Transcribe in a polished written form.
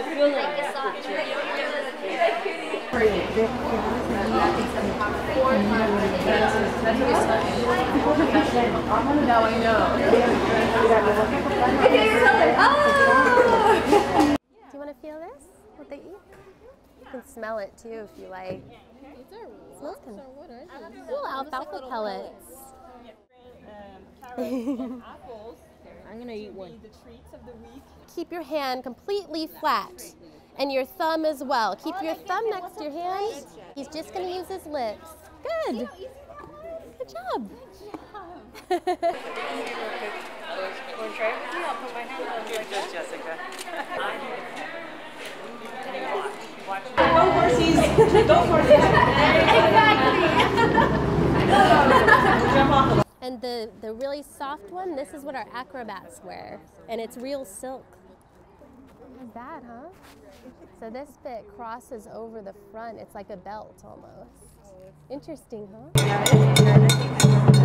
Now I know. Do you want to feel this? What they eat? You can smell it too if you like. Smells kind of. Well, alfalfa pellets. I'm gonna eat one. Keep your hand completely flat, and your thumb as well. Keep your thumb next to your hand. He's just going to use his lips. Good. Good job. Want to try it with me? I'll put my hand on like that. Jessica. Go horsies! Go horsies! Exactly! And the really soft one, this is what our acrobats wear. And it's real silk. Not bad, huh? So this bit crosses over the front. It's like a belt almost. Interesting, huh? Yeah, it is.